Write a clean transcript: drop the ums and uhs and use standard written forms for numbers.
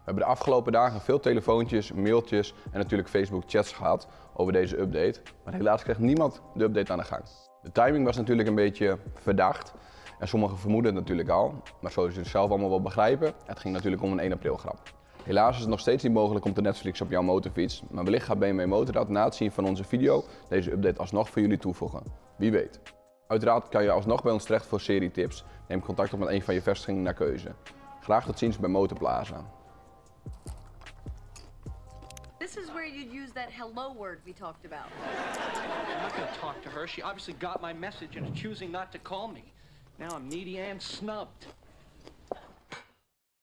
We hebben de afgelopen dagen veel telefoontjes, mailtjes en natuurlijk Facebook chats gehad over deze update. Maar helaas kreeg niemand de update aan de gang. De timing was natuurlijk een beetje verdacht en sommigen vermoeden het natuurlijk al. Maar zoals jullie zelf allemaal wel begrijpen, het ging natuurlijk om een 1 april grap. Helaas is het nog steeds niet mogelijk om te Netflix op jouw motorfiets. Maar wellicht gaat BMW Motorrad na het zien van onze video deze update alsnog voor jullie toevoegen. Wie weet. Uiteraard kan je alsnog bij ons terecht voor serietips. Neem contact op met een van je vestigingen naar keuze. Graag tot ziens bij Motorplaza. This is where you'd use that hello word we talked about. I'm not going to talk to her. She obviously got my message and is choosing not to call me. Now I'm needy and snubbed.